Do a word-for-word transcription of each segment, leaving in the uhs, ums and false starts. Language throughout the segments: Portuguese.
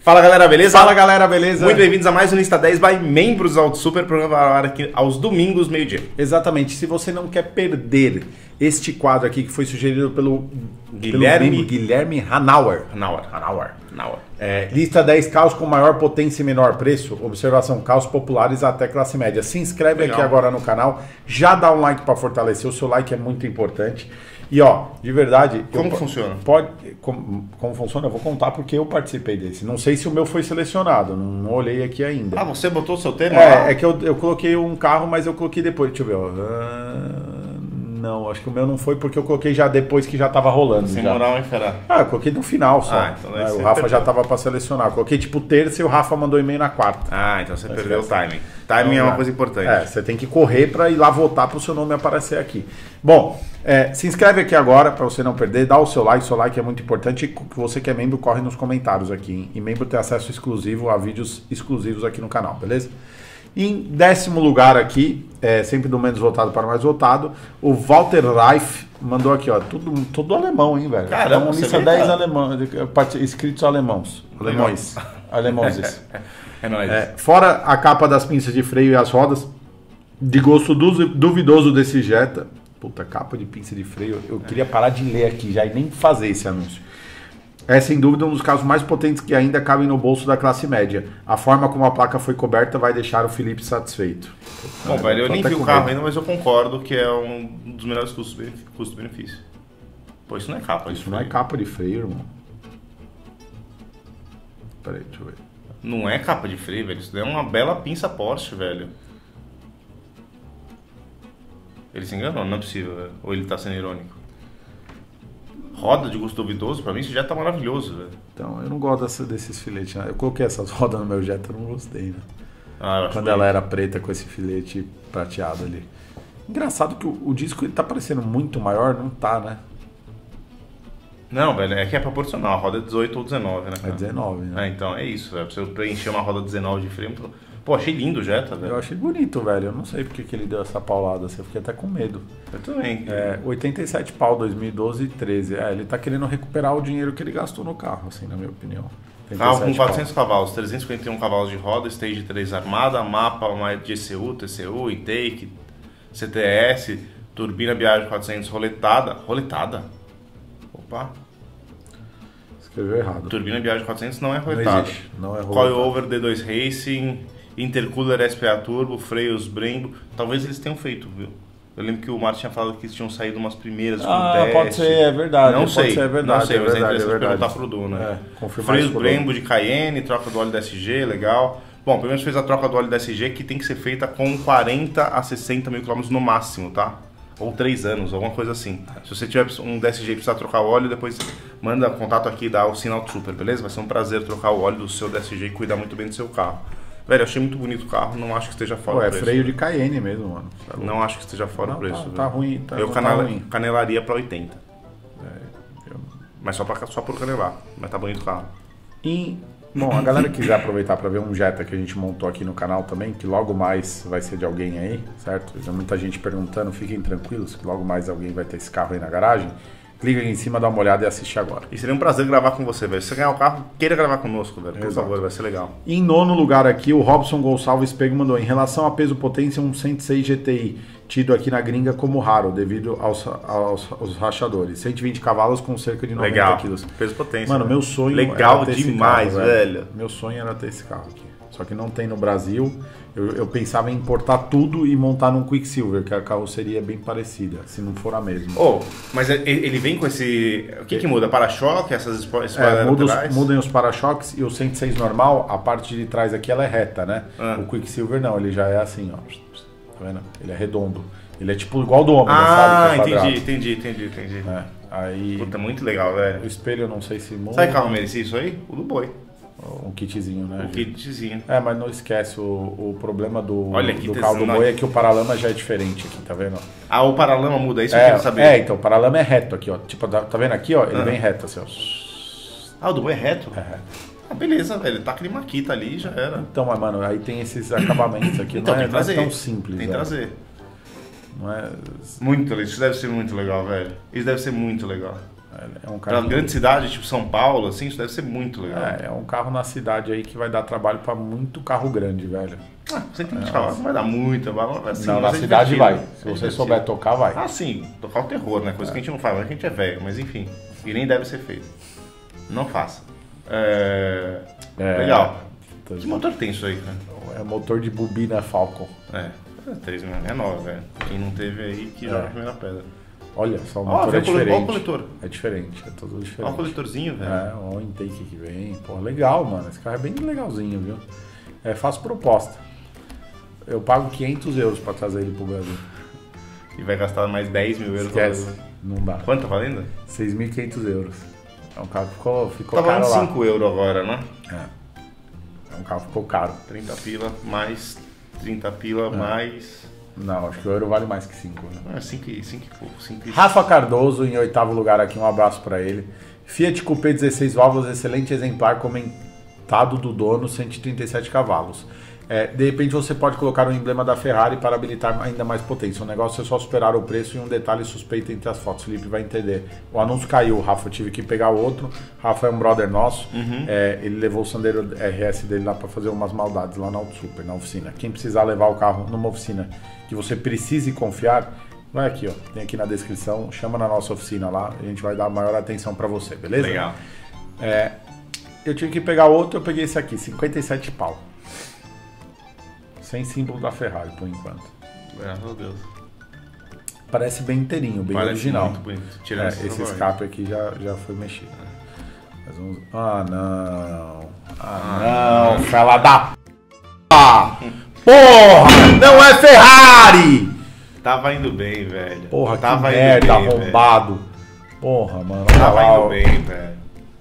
Fala galera, beleza? Fala galera, beleza? Muito bem-vindos a mais um Lista dez by Membros Auto Super, programa para ar aqui aos domingos, meio-dia. Exatamente, se você não quer perder este quadro aqui que foi sugerido pelo Guilherme, pelo Guilherme Hanauer. Hanauer, Hanauer, Hanauer. É, lista dez carros com maior potência e menor preço. Observação, carros populares até classe média. Se inscreve Legal. aqui agora no canal, já dá um like para fortalecer, o seu like é muito importante. E ó, de verdade... Como eu, funciona? Pode, como, como funciona? Eu vou contar porque eu participei desse. Não sei se o meu foi selecionado, não, não olhei aqui ainda. Ah, você botou o seu tema? É, é que eu, eu coloquei um carro, mas eu coloquei depois. Deixa eu ver, ó. Ah, não, acho que o meu não foi porque eu coloquei já depois que já tava rolando. Sem já. moral, hein, Fera? Ah, eu coloquei no final só. Ah, então né? O Rafa perdeu. já tava para selecionar. Eu coloquei tipo terça e o Rafa mandou e-mail na quarta. Ah, então você perdeu o timing. Timing então, é uma coisa importante. É, você tem que correr para ir lá votar para o seu nome aparecer aqui. Bom, é, se inscreve aqui agora para você não perder, dá o seu like, seu like é muito importante. E que você que é membro, corre nos comentários aqui. Hein? E membro tem acesso exclusivo a vídeos exclusivos aqui no canal, beleza? Em décimo lugar aqui, é, sempre do menos votado para o mais votado, o Walter Reif mandou aqui, ó, tudo, tudo alemão, hein, velho? Caramba, então, lista dez alemãos, escritos alemãos. Alemães. Alemães. É nóis. É, fora a capa das pinças de freio e as rodas, de gosto du duvidoso desse Jetta. Puta, capa de pinça de freio. Eu é. queria parar de ler aqui já e nem fazer esse anúncio. É sem dúvida um dos carros mais potentes que ainda cabem no bolso da classe média. A forma como a placa foi coberta vai deixar o Felipe satisfeito. Bom, velho, eu nem vi o carro ainda, mas eu concordo que é um dos melhores custo-benefício. Pô, isso não é capa de Isso freio. não é capa de freio, irmão. Peraí, deixa eu ver. Não é capa de freio, velho. Isso daí é uma bela pinça Porsche, velho. Ele se enganou? Não é possível, velho. Ou ele tá sendo irônico? Roda de gosto duvidoso, pra mim isso já tá maravilhoso, velho. Então, eu não gosto dessa, desses filetes, né? Eu coloquei essas rodas no meu Jetta, eu não gostei, né? Ah, eu acho Quando que... ela era preta com esse filete prateado ali. Engraçado que o, o disco ele tá parecendo muito maior, não tá, né? Não, velho, é que é proporcional, a roda é dezoito ou dezenove, né, cara? É dezenove, né? É, então, é isso, velho. Pra você preencher uma roda dezenove de freio... Pô, achei lindo o Jetta, velho. Eu achei bonito, velho. Eu não sei porque que ele deu essa paulada assim. Eu fiquei até com medo. Eu também. É, oitenta e sete pau, dois mil e doze e treze. É, ele tá querendo recuperar o dinheiro que ele gastou no carro, assim, na minha opinião. Carro com quatrocentos cavalos, trezentos e cinquenta e um cavalos de roda, Stage três armada, mapa, uma G C U, T C U, intake, C T S, turbina Biagio quatrocentos roletada. Roletada? Opa. Escreveu errado. Turbina Biagio quatrocentos não é roletada. Não existe, não é roletada. Coilover D dois Racing, intercooler S P A Turbo, freios Brembo. Talvez eles tenham feito, viu? Eu lembro que o Martin tinha falado que eles tinham saído umas primeiras com ah, teste. pode ser, é verdade. Não pode sei, ser, é verdade, não sei, é mas verdade, é interessante é verdade. perguntar pro Du, né? É, confirmar Freios isso Brembo de Cayenne, troca do óleo da S G, legal. Bom, pelo menos fez a troca do óleo da S G, que tem que ser feita com quarenta a sessenta mil quilômetros no máximo, tá? Ou três anos, alguma coisa assim. Se você tiver um D S G e precisar trocar o óleo, depois manda contato aqui, dá o Sinal Super, beleza? Vai ser um prazer trocar o óleo do seu D S G e cuidar muito bem do seu carro. Velho, eu achei muito bonito o carro, não acho que esteja fora Ué, do preço. É freio de Cayenne mesmo, mano. Tá não acho que esteja fora não, do preço. Tá, tá ruim, tá, eu tá canela, ruim. canelaria pra oitenta. É, eu... Mas só, pra, só por canelar. Mas tá bonito o carro. E, bom, a galera que quiser aproveitar para ver um Jetta que a gente montou aqui no canal também, que logo mais vai ser de alguém aí, certo? Tem muita gente perguntando, fiquem tranquilos que logo mais alguém vai ter esse carro aí na garagem. Clica aqui em cima, dá uma olhada e assiste agora. E seria um prazer gravar com você, velho. Se você ganhar o carro, queira gravar conosco, velho. Por Exato. favor, vai ser legal. Em nono lugar aqui, o Robson Gonçalves Pego mandou, em relação a peso potência, um cento e seis G T I, tido aqui na gringa como raro, devido aos, aos, aos rachadores. cento e vinte cavalos com cerca de noventa legal. quilos. Peso potência. Mano, né? meu sonho legal era ter demais, esse carro, velho. velho. Meu sonho era ter esse carro aqui. Só que não tem no Brasil. Eu, eu pensava em importar tudo e montar num Quicksilver, que a carroceria é bem parecida, se não for a mesma. Oh, mas ele vem com esse... O que que muda? Para-choque, essas spoilers é, muda laterais? os, mudem os para-choques e o cento e seis normal, a parte de trás aqui ela é reta, né? Ah. O Quicksilver não, ele já é assim, ó. Tá vendo? Ele é redondo. Ele é tipo igual do Omni, ah, sabe? Ah, entendi, entendi, entendi, entendi. É, aí... Puta, muito legal, velho. O espelho eu não sei se muda. Sabe que carro merecia isso aí? O do Boi. Um kitzinho, né? Um kitzinho. É, mas não esquece, o, o problema do, Olha que do carro do não... Boi é que o paralama já é diferente aqui, tá vendo? Ah, o paralama muda, é isso é, que eu quero saber. É, então, o paralama é reto aqui, ó. Tipo, tá vendo aqui, ó? Ele ah. vem reto, assim, ó. Ah, o do Boi é reto? É reto. Ah, beleza, velho. Tá aquele maquita ali, já era. Então, mas, mano, aí tem esses acabamentos aqui. Então, não, tem é, que trazer. não é tão simples. Tem que trazer. Não é... Muito legal. Isso deve ser muito legal, velho. Isso deve ser muito legal. É um Pra carro grande cidade, tipo São Paulo, assim, isso deve ser muito legal. É, é um carro na cidade aí que vai dar trabalho pra muito carro grande, velho. Ah, você tem que falar, não vai dar muita, vai, assim, não, vai na ser cidade divertido. vai. É Se você divertido. souber tocar, vai. Ah, sim, tocar o terror, né? Coisa é. que a gente não faz, mas a gente é velho, mas enfim. E nem deve ser feito. Não faça. É... É... Legal. Que motor tem isso aí, cara? É motor de bobina Falcon. É, três mil é nova, velho. Quem não teve aí, que joga a primeira pedra. Olha, só o motor oh, é diferente. Olha o coletor. É diferente, é todo diferente. Olha o coletorzinho, velho. É, olha o intake que vem. Pô, legal, mano. Esse carro é bem legalzinho, viu? É, faço proposta. Eu pago quinhentos euros pra trazer ele pro Brasil. E vai gastar mais dez mil euros. Esquece. Não dá. Quanto tá valendo? seis mil e quinhentos euros. É um carro que ficou, ficou tá caro lá. Tá valendo cinco euros agora, né? É. É um carro que ficou caro. trinta pila mais trinta pila é. mais... Não, acho que o euro vale mais que cinco. Né? É, cinco e pouco. Rafa Cardoso, em oitavo lugar aqui, um abraço pra ele. Fiat Coupé dezesseis válvulas, excelente exemplar, comentado do dono, cento e trinta e sete cavalos. É, de repente você pode colocar o emblema da Ferrari para habilitar ainda mais potência. O negócio é só superar o preço e um detalhe suspeito entre as fotos. O Felipe vai entender. O anúncio caiu, Rafa, eu tive que pegar o outro. Rafa é um brother nosso. Uhum. É, ele levou o Sandero R S dele lá para fazer umas maldades lá na Auto Super, na oficina. Quem precisar levar o carro numa oficina que você precise confiar, vai aqui, ó. Tem aqui na descrição. Chama na nossa oficina lá. A gente vai dar maior atenção para você, beleza? Legal. É, eu tive que pegar outro, eu peguei esse aqui, cinquenta e sete pau. Sem símbolo da Ferrari, por enquanto. Graças a Deus. Parece bem inteirinho, bem Parece original. Muito bonito. É, esse escape aqui já, já foi mexido. É. Vamos... Ah, não. Ah, ah não. Fala da p... Porra! Não é Ferrari! Tava indo bem, velho. Porra, Tava que merda, bem, arrombado. Velho. Porra, mano. Tava lá, indo ó. bem, velho.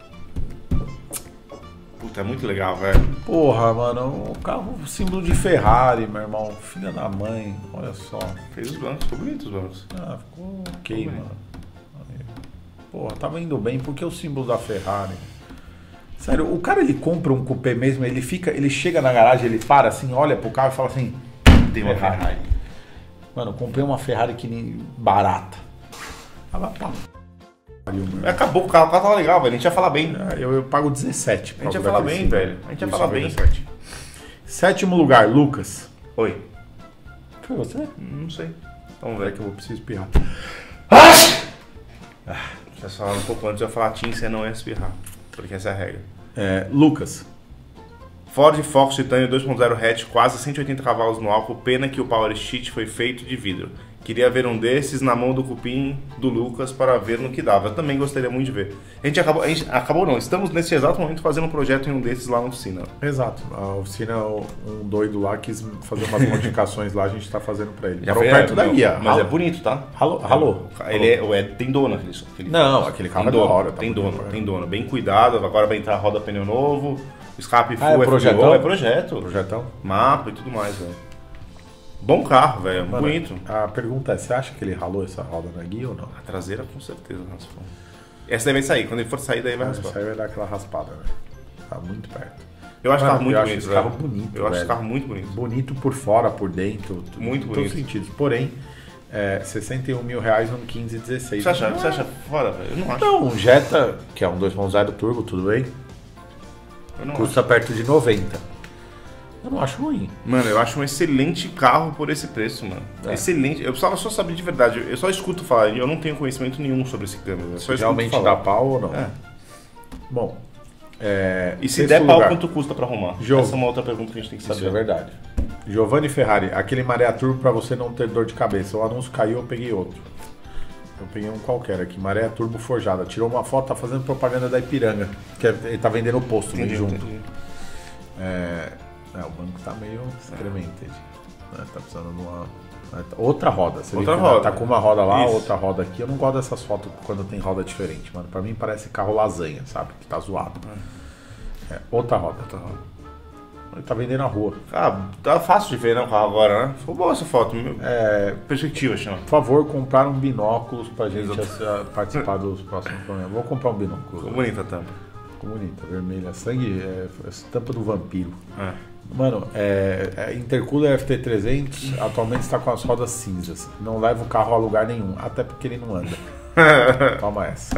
Puta, é muito legal, velho. Porra, mano, o carro, símbolo de Ferrari, meu irmão. Filha da mãe, olha só. Fez os bancos, ficou bonito os bancos. Ah, ficou ok, ficou mano. Porra, tava indo bem, porque o símbolo da Ferrari. Sério, o cara ele compra um coupé mesmo, ele fica, ele chega na garagem, ele para assim, olha pro carro e fala assim, tem uma Ferrari. Ferrari. Mano, comprei uma Ferrari que nem barata. Ela tá. Acabou o carro, o carro tava legal, velho. A gente ia falar bem. É, eu, eu pago dezessete. A gente ia falar bem, sim, velho. A gente ia falar bem. Sétimo lugar, Lucas. Oi. Foi você? Não sei. Vamos ver que eu vou preciso espirrar. Ah, vocês falaram um pouco antes, eu ia falar Tim, você não ia espirrar. Porque essa é a regra. É, Lucas. Ford Focus Titanium dois ponto zero hatch, quase cento e oitenta cavalos no álcool. Pena que o Power Sheet foi feito de vidro. Queria ver um desses na mão do cupim do Lucas para ver no que dava. Eu também gostaria muito de ver. A gente acabou, a gente acabou não, estamos nesse exato momento fazendo um projeto em um desses lá na oficina. Exato. A oficina, um doido lá quis fazer umas modificações lá, a gente está fazendo para ele. Já foi perto da guia. Mas é bonito, tá? Ralou. Ralou. Ele é, o Ed tem dono aquele, aquele Não, aquele carro tem é dono, da hora. Tá tem dono, tem dono. Bem cuidado, agora vai entrar roda pneu novo, escape full, ah, é projetão? É projeto. Projetão. Mapa e tudo mais, velho. Bom carro, velho. Bonito. A pergunta é, você acha que ele ralou essa roda na guia ou não? A traseira com certeza raspou. Essa daí vai sair. Quando ele for sair, daí vai raspar. Essa aí vai dar aquela raspada, velho. Tá muito perto. Eu acho Mano, carro muito eu bonito, acho velho. Carro bonito, eu velho. acho esse carro muito bonito. Bonito por fora, por dentro. Muito em bonito. Em todos os sentidos. Porém, é, sessenta e um mil reais num quinze dezesseis. Você acha, você acha fora, velho? Eu não acho. Não, um Jetta, que é um dois ponto zero turbo, tudo bem? Eu não Custa acho. perto de noventa. Eu não acho ruim. Mano, eu acho um excelente carro por esse preço, mano. É. Excelente. Eu precisava só saber de verdade. Eu só escuto falar. Eu não tenho conhecimento nenhum sobre esse câmbio. Eu só realmente falar. dá pau ou não? É. Bom. É, e se der pau, lugar. Quanto custa pra arrumar? Jo... Essa é uma outra pergunta que a gente tem que saber. Isso é verdade. Giovanni Ferrari, aquele maré turbo pra você não ter dor de cabeça. O anúncio caiu, eu peguei outro. Eu peguei um qualquer aqui, maré turbo forjada. Tirou uma foto, tá fazendo propaganda da Ipiranga. Que ele tá vendendo o posto, vem junto. Entendi. É... É, o banco tá meio excremented. É. Né? Tá precisando de uma... Outra roda. Você outra roda. Tá com uma roda lá, Isso. outra roda aqui. Eu não gosto dessas fotos quando tem roda diferente, mano. Pra mim parece carro lasanha, sabe? Que tá zoado. É. É, outra roda. Outra roda. Ele tá vendendo na rua. Ah, tá fácil de ver, né, o carro agora, né? Ficou boa essa foto. É... Perspectiva, chama. Por favor, comprar um binóculos pra gente a, participar dos próximos programas. Vou comprar um binóculos. Ficou bonita a tampa. Ficou bonita, vermelha. Sangue, é, estampa do vampiro. É. Mano, é, é, Intercooler F T trezentos atualmente está com as rodas cinzas. Não leva o carro a lugar nenhum, até porque ele não anda. Toma essa.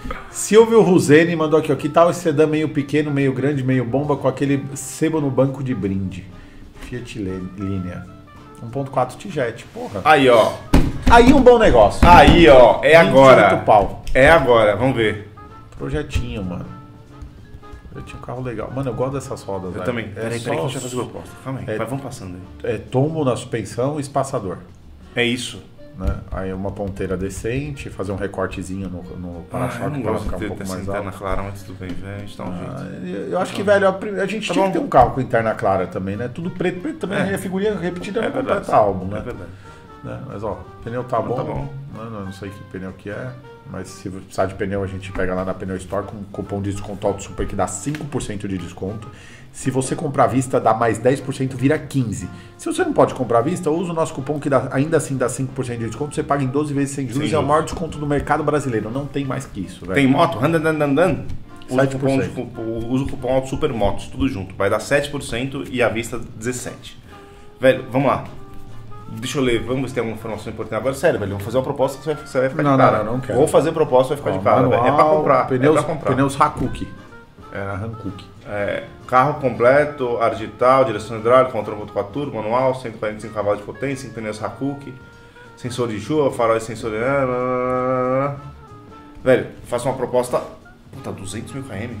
Silvio Ruzeni mandou aqui, ó. Que tal esse sedã meio pequeno, meio grande, meio bomba, com aquele sebo no banco de brinde? Fiat Linea. um ponto quatro T-Jet, porra. Aí, ó. Aí um bom negócio. Aí, ó. É agora. Pau. É agora, vamos ver. Projetinho, mano. Projetinho, carro legal. Mano, eu gosto dessas rodas, Eu velho. também. É Peraí, só... peraí que a gente vai fazer o proposta. Calma aí, É- vai, vamos passando aí. É tombo na suspensão e espaçador. É isso. Né? Aí uma ponteira decente, fazer um recortezinho no, no Ah, eu para-choque não para gosto ficar de um ter pouco essa mais interna alto. clara, mas tudo bem, velho. A gente dá um Ah, jeito. eu acho que, velho, a, a gente Tá tinha bom. que ter um carro com interna clara também, né? Tudo preto, preto também, É. a figurinha repetida É não verdade. completa álbum, né? É verdade. Né? Mas ó, pneu tá bom. tá bom. Né? Eu não sei que pneu que é, mas se precisar de pneu a gente pega lá na Pneu Store com cupom de desconto Auto Super que dá cinco por cento de desconto. Se você comprar à vista, dá mais dez por cento, vira quinze por cento. Se você não pode comprar à vista, usa o nosso cupom que dá, ainda assim dá cinco por cento de desconto. Você paga em doze vezes sem juros Sem e é o juros. maior desconto do mercado brasileiro. Não tem mais que isso, velho. Tem moto? Randan, dan, dan, dan. Usa o sete por cupom, cento. de- usa o cupom Auto Super Motos, tudo junto. Vai dar sete por cento e à vista dezessete por cento. Velho, vamos lá. Deixa eu ler, vamos ver se tem alguma informação importante. Agora, sério, velho, eu vou fazer uma proposta que você vai, você vai ficar Não, de não, cara. não, não quero. Vou fazer proposta, vai ficar Ó, de cara, velho. É pra manual, comprar. Pneus, é pra comprar. pneus Hakuki. Era Hankook. É, carro completo, ar digital, direção hidráulica, controle um ponto quatro turbo, manual, cento e quarenta e cinco cavalos de potência, pneus Hakuki, sensor de chuva, farol de sensor de... Velho, faço uma proposta... Puta, duzentos mil km.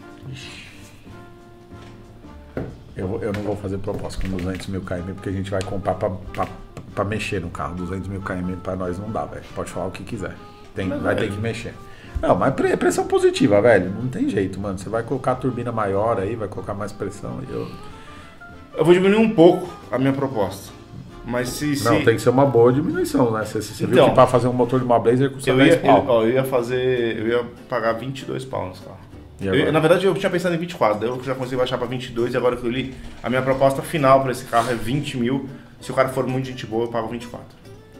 Eu, eu não vou fazer proposta com duzentos mil km porque a gente vai comprar pra, pra, pra mexer no carro. duzentos mil km pra nós não dá, velho. Pode falar o que quiser. Tem, Mas, vai velho. ter que mexer. Não, mas pre- pressão positiva, velho. Não tem jeito, mano. Você vai colocar a turbina maior aí, vai colocar mais pressão. E eu... Eu vou diminuir um pouco a minha proposta. Mas se... se... Não, tem que ser uma boa diminuição, né? Você, você viu Então, que pra fazer um motor de uma Blazer custa Eu dez ia, eu, pau. ó, eu ia fazer... Eu ia pagar vinte e dois pau nesse carro. E Eu- agora? na verdade, eu tinha pensado em vinte e quatro, daí eu já consegui baixar pra vinte e dois e agora que eu li, a minha proposta final pra esse carro é vinte mil. Se o cara for muito gente boa, eu pago vinte e quatro.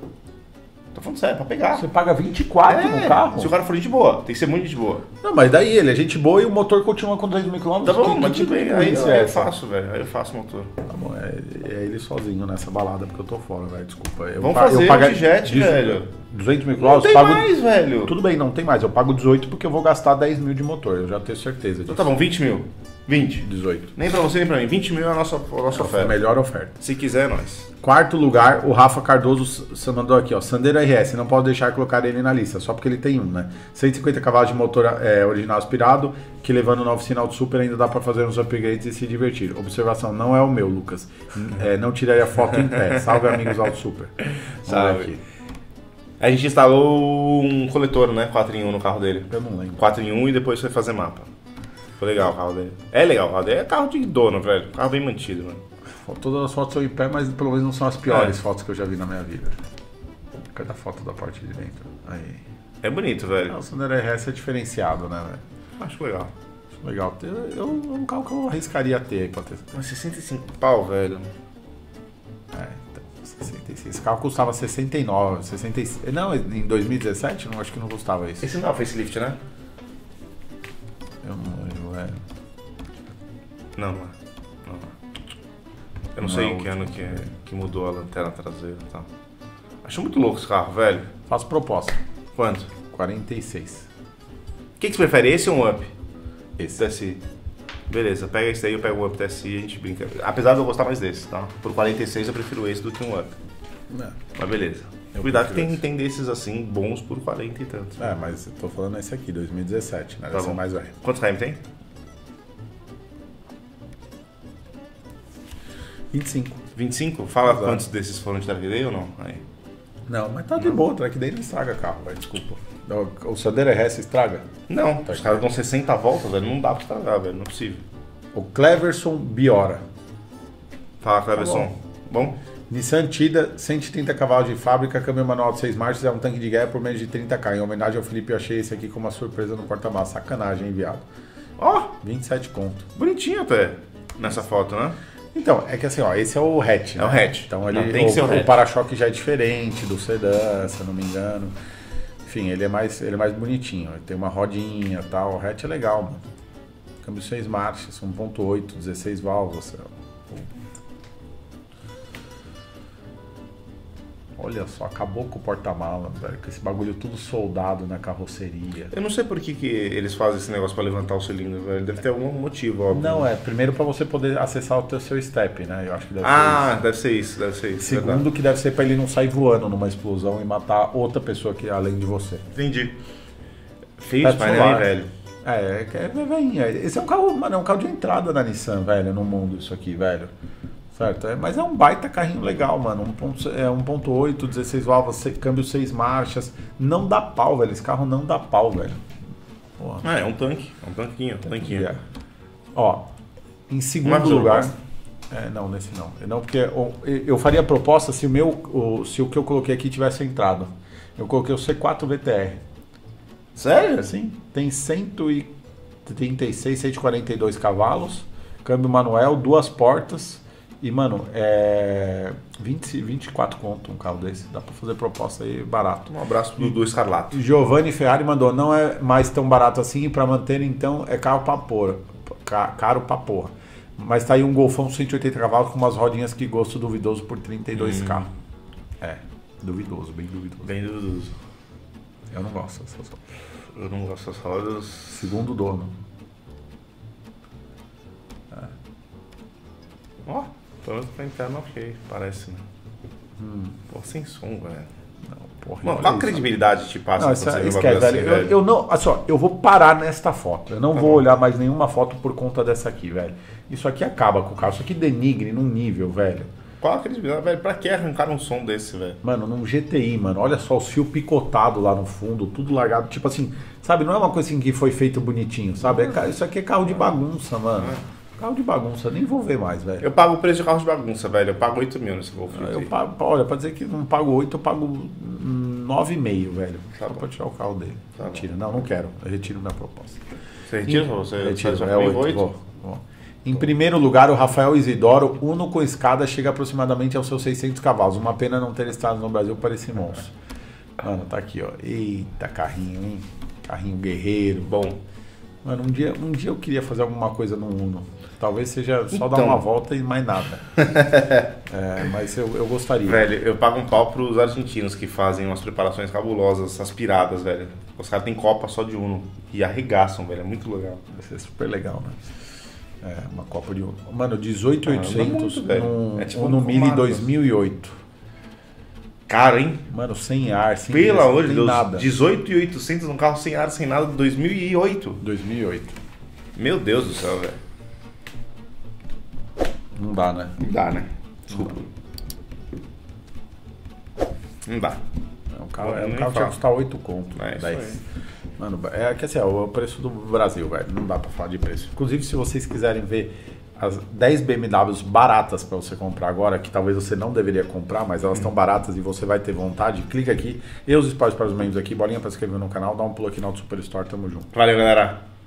Tô falando sério, pra pegar. Você paga vinte e quatro É, no carro? se o cara for gente boa, tem que ser muito gente boa. Não, mas daí ele é gente boa e o motor continua com duzentos mil quilômetros. Tá bom, Que- mas que tudo tipo bem, de aí, polícia aí é eu essa? faço, velho, aí eu faço o motor. Tá bom, é, é ele sozinho nessa balada, porque eu tô fora, velho. Desculpa. Eu Vamos pa- fazer eu pago- o T-Jet, dezo- velho. duzentos mil Não quilômetros, tem pago. mais, velho. Tudo bem, não tem mais. Eu pago dezoito porque eu vou gastar dez mil de motor. Eu já tenho certeza disso. Então tá bom, vinte mil. vinte. dezoito. Nem pra você, nem pra mim. vinte mil é a nossa, a nossa Foi a oferta. melhor oferta. Se quiser, é nós. Quarto lugar, o Rafa Cardoso s- mandou aqui, ó. Sandero R S, não posso deixar de colocar ele na lista, só porque ele tem um, né? cento e cinquenta cavalos de motor é, original aspirado, que levando na oficina Auto Super ainda dá pra fazer uns upgrades e se divertir. Observação, não é o meu, Lucas. É, não tiraria foto em pé. Salve, amigos Auto Super. Vamos Salve. ver aqui. A gente instalou um coletor, né? quatro em um no carro dele. Eu não lembro. quatro em um e depois foi fazer mapa. Foi legal o carro dele. É legal o carro dele. É carro de dono, velho. Carro bem mantido, mano. Todas as fotos são em pé, mas pelo menos não são as piores É. fotos que eu já vi na minha vida. Cadê a foto da parte de dentro? Aí. É bonito, velho. Ah, o Sandero R S é diferenciado, né, velho? Acho legal. Acho legal. Eu, eu, é um carro que eu arriscaria ter aí pra ter. Mas sessenta e cinco pau, velho. É, então, sessenta e seis. Esse carro custava sessenta e nove, sessenta e seis. Não, em dois mil e dezessete, não, acho que não custava isso. Esse não é o facelift, né? Eu não lembro, é. Não, não é. Não é. Eu não, Não sei é em o que ano último. que, é, que mudou a lanterna traseira e tal. Acho muito louco esse carro, velho. Faço proposta. Quanto? quarenta e seis. O que, que você prefere, esse ou um Up? Esse. T S I. Beleza, pega esse daí, eu pego o Up T S I e a gente brinca. Apesar de eu gostar mais desse, tá? Por quarenta e seis eu prefiro esse do que um Up. Não. Mas beleza. Eu Cuidado que prefiro tem, esse. tem desses assim, bons por quarenta e tantos. É, mas eu tô falando esse aqui, dois mil e dezessete, né? Tá Esse é bom. o mais velho. Quantos km tem? vinte e cinco. vinte e cinco? Fala Exato. quantos desses foram de track day ou não? Aí. Não, mas tá de boa, o track dele não estraga carro, velho, desculpa. O, o Sandero R S estraga? Não, Tá os caras dão sessenta voltas, velho. Não dá pra estragar, velho. Não é possível. O Cleverson Biora. Fala, Cleverson. Bom? Nissan Tida, cento e trinta cavalos de fábrica, câmbio manual de seis marchas, é um tanque de guerra por menos de trinta km. Em homenagem ao Felipe, eu achei esse aqui como uma surpresa no porta-malas. Sacanagem, hein, viado? Ó, vinte e sete conto. bonitinho até. Nessa foto, né? Então, é que assim, ó, esse é o hatch, né? É o hatch. Então ele, Não, tem que ser o o, hatch. o para-choque já é diferente do sedã, se eu não me engano. Enfim, ele é mais, ele é mais bonitinho. Ele tem uma rodinha e tal. O hatch é legal, mano. Câmbio seis marchas, um ponto oito, dezesseis válvulas. Olha só, acabou com o porta-mala, velho. Com esse bagulho tudo soldado na carroceria. Eu não sei por que, que eles fazem esse negócio pra levantar o cilindro, velho. Deve ter algum motivo, óbvio. Não, é primeiro pra você poder acessar o teu, seu step, né? Eu acho que deve ah, ser deve ser isso, deve ser isso. Segundo, verdade. que deve ser pra ele não sair voando numa explosão e matar outra pessoa que além de você. Entendi. Feio Teto mas solar. né, velho? É, é, é velhinha. Esse é um carro, mano, é um carro de entrada da Nissan, velho, no mundo, isso aqui, velho. Certo? É, mas é um baita carrinho legal, mano. um ponto, é um ponto oito, dezesseis válvulas, câmbio seis marchas. Não dá pau, velho. Esse carro não dá pau, velho. Porra. Ah, é um tanque. É um tanquinho, um tanquinho. É. Ó, em segundo lugar. É, não, nesse não. Não, porque eu, eu faria a proposta se o meu. O, se o que eu coloquei aqui tivesse entrado. Eu coloquei o C quatro V T R. Sério? Sim. Tem cento e trinta e seis, cento e quarenta e dois cavalos. Câmbio manual, duas portas. E, mano, é vinte, vinte e quatro conto um carro desse. Dá pra fazer proposta aí barato. Um abraço pro Dudu Escarlato. Giovanni Ferrari mandou, não é mais tão barato assim, pra manter, então, é caro pra porra. Caro pra porra. Mas tá aí um Golfão cento e oitenta cavalos com umas rodinhas que gosto duvidoso por trinta e dois K. Hum. É, duvidoso, bem duvidoso. Bem duvidoso. Eu não gosto dessas rodas. Eu não gosto dessas rodas. Segundo dono. É. Ó. Oh. Pelo menos pra interna, ok, parece, né? Hum. Pô, sem som, velho. Não, porra. Mano, qual a credibilidade te passa não, essa, você esquece, velho. Assim, eu, velho? Eu não, assim, ó, eu vou parar nesta foto. Eu não tá vou bom. olhar mais nenhuma foto por conta dessa aqui, velho. Isso aqui acaba com o carro. Isso aqui denigre num nível, velho. Qual a credibilidade, velho? Pra que arrancar um som desse, velho? Mano, num G T I, mano. Olha só os fios picotados lá no fundo, tudo largado. Tipo assim, sabe? Não é uma coisa assim que foi feito bonitinho, sabe? É, isso aqui é carro de bagunça, mano. É. Carro de bagunça, nem vou ver mais, velho. Eu pago o preço de carro de bagunça, velho. Eu pago oito mil nesse Golf. Eu pago, olha, pra dizer que não pago oito, eu pago nove vírgula cinco, velho. Tá só bom. Pra tirar o carro dele. Tá Mentira, bom. não, não quero. Eu retiro minha proposta. Você retira? Em, você retiro, é oito. Vou, vou. Em primeiro lugar, o Rafael Isidoro, Uno com escada, chega aproximadamente aos seus seiscentos cavalos. Uma pena não ter estado no Brasil para esse monstro. Mano, tá aqui, ó. Eita, carrinho, hein? Carrinho guerreiro. Bom. Mano, um dia, um dia eu queria fazer alguma coisa no Uno. Talvez seja só então, dar uma volta e mais nada. é, mas eu, eu gostaria. Velho, eu pago um pau pros argentinos que fazem umas preparações cabulosas, aspiradas, velho. Os caras têm copa só de Uno e arregaçam, velho. É muito legal. Vai ser super legal, né? É, uma copa de Uno. Mano, dezoito mil e oitocentos ah, num é tipo Uno Mille dois mil e oito. Caro, hein? Mano, sem ar, sem Pelo amor de Deus, nada. dezoito mil e oitocentos num carro sem ar, sem nada, de dois mil e oito. dois mil e oito. Meu Deus do céu, velho. Não dá, né? Não dá, né? Desculpa. Não dá. É um carro, é um carro que ia custar oito conto. É isso dez. aí. Mano, é que assim, é o preço do Brasil, velho. Não dá pra falar de preço. Inclusive, se vocês quiserem ver as dez B M Ws baratas pra você comprar agora, que talvez você não deveria comprar, mas elas estão hum. baratas e você vai ter vontade, clica aqui. Eu os spoilers para os membros aqui, bolinha pra se inscrever no canal, dá um pulo aqui na Auto Superstore, tamo junto. Valeu, galera.